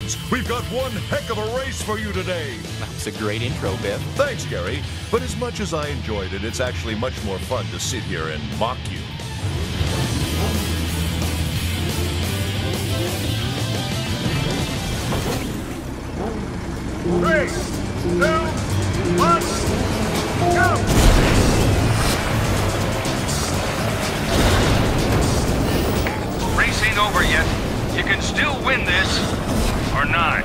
Congratulations! We've got one heck of a race for you today! That was a great intro, Biff. Thanks, Gary. But as much as I enjoyed it, it's actually much more fun to sit here and mock you. Three, two, one, go! Race ain't over yet. You can still win this, or not.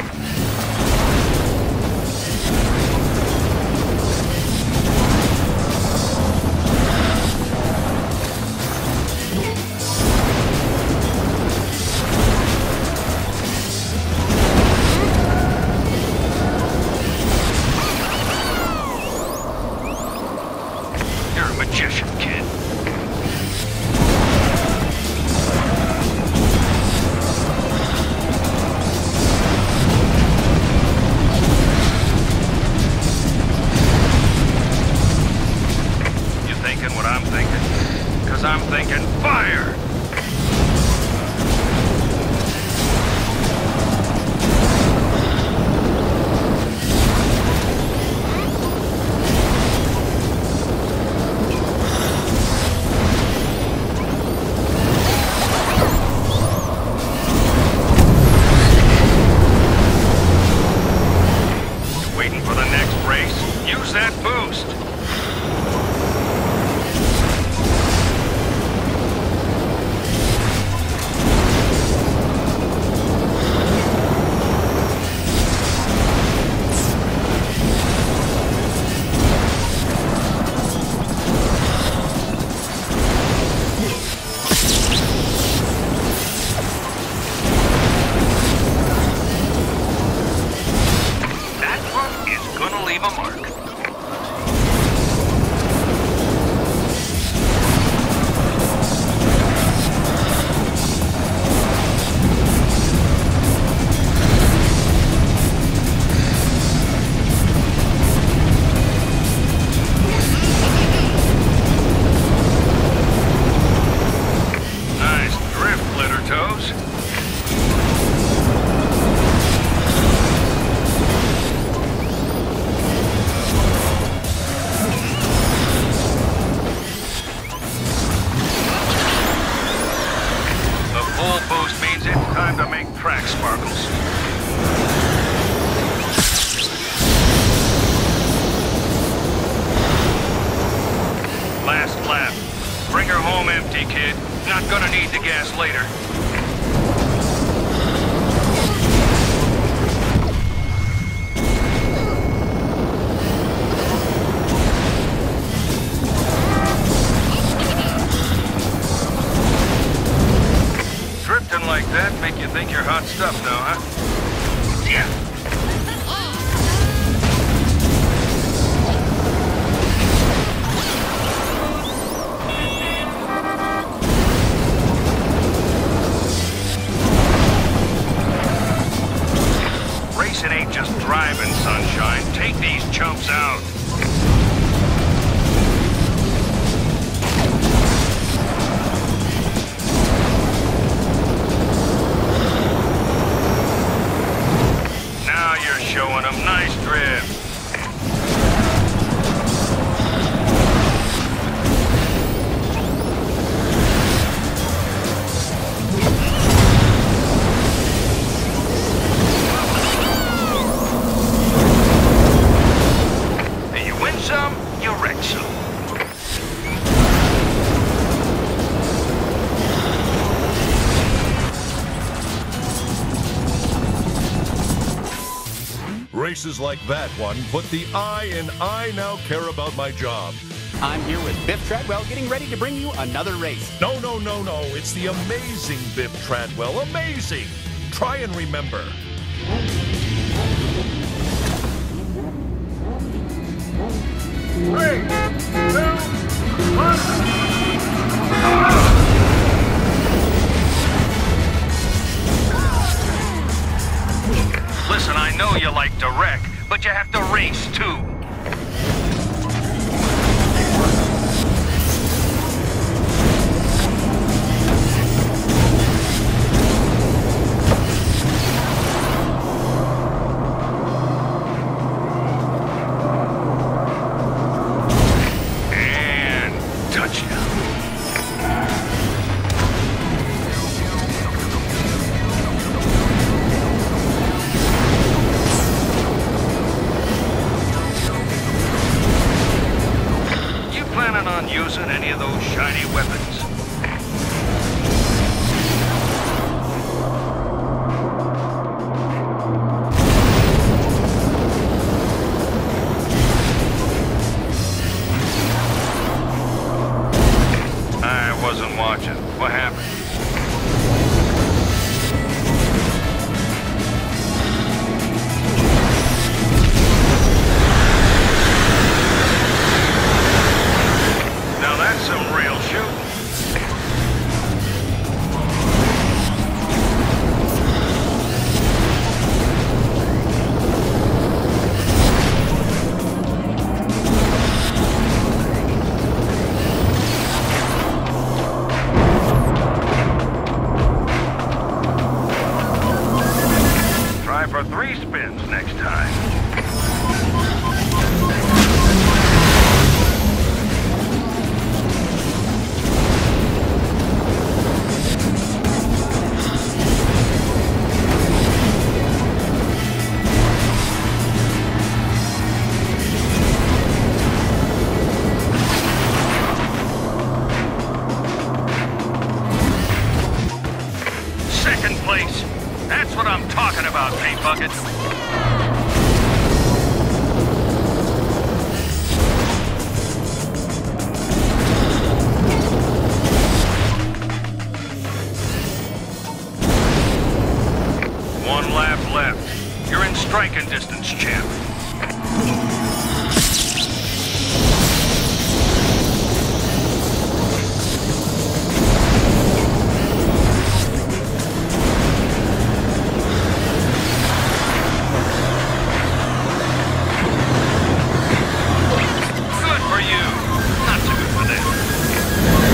You're a magician, kid. You thinking what I'm thinking? 'Cause I'm thinking fire! Waiting for the next race? Use that boost! That one is gonna leave a mark. Nice drift, Glitter Toes. The full boost means it's time to make track sparkles. Last lap. Bring her home empty, kid. Not gonna need the gas later. Drifting like that make you think you're hot stuff now, huh? Yeah. Racing ain't just driving, sunshine. Take these chumps out. Now you're showing them nice drift. And you win some, you wreck some. Races like that one put the I in I now care about my job. I'm here with Biff Treadwell getting ready to bring you another race. No. It's the amazing Biff Treadwell. Amazing! Try and remember. Three, two, one. Listen, I know you like to wreck, but you have to race too. for 3 spins next time. Second place. That's what I'm talking about, Paint Bucket. One lap left. You're in striking distance, champ. Good for you. Not so good for them.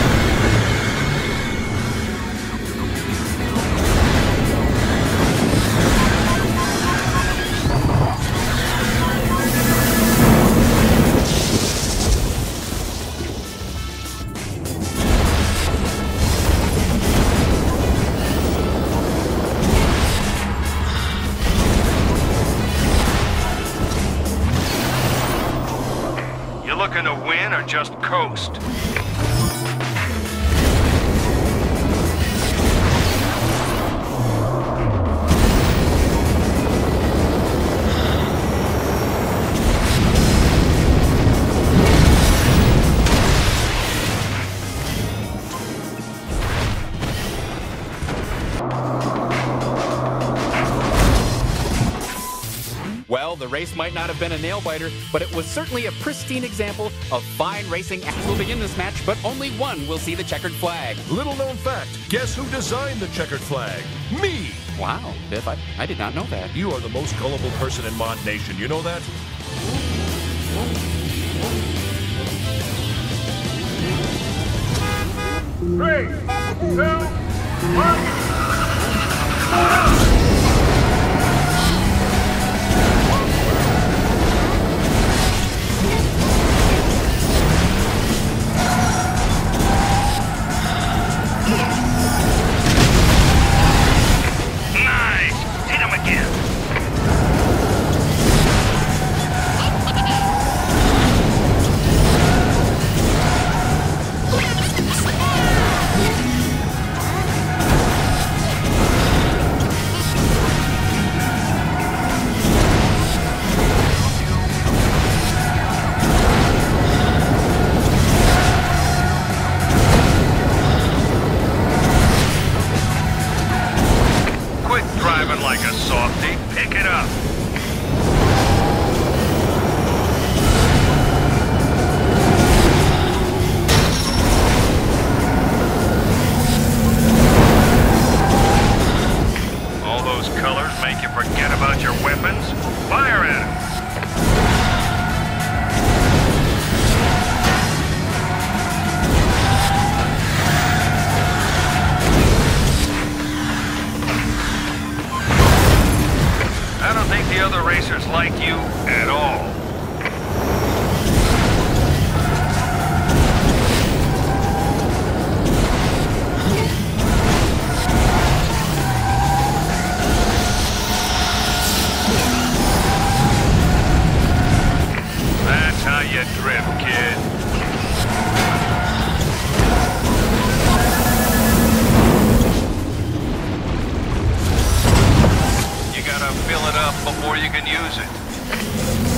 You looking to win or just coast? Well, the race might not have been a nail-biter, but it was certainly a pristine example of fine racing. Will begin this match, but only one will see the checkered flag. Little known fact, guess who designed the checkered flag? Me! Wow, Biff, I did not know that. You are the most gullible person in Mod Nation, you know that? Three, two, one. Nice! Hit him again. Quit driving like a softie. Pick it up. All those colors make you forget about your weapons? Fire at 'em. I don't think the other racers like you at all. That's how you drift, kid. You gotta fill it up before you can use it.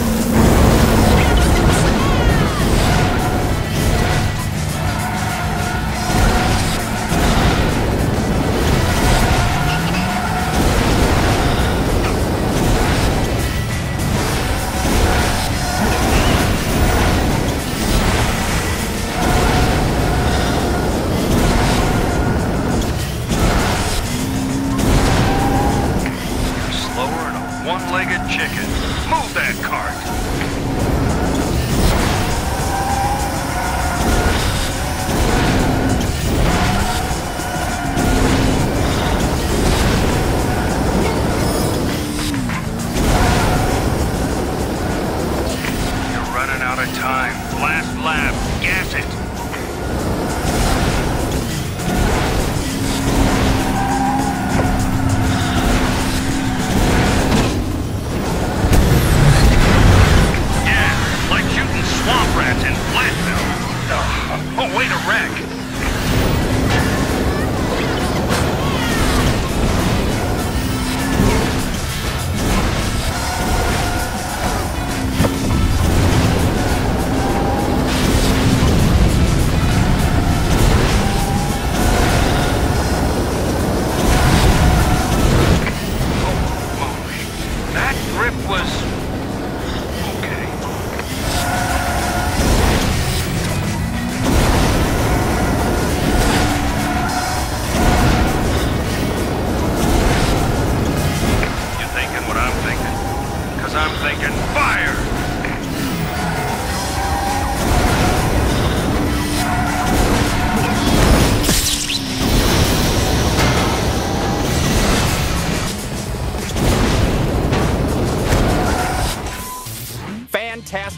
Slower than a one-legged chicken. Move that cart.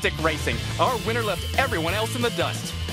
Stick Racing. Our winner left everyone else in the dust.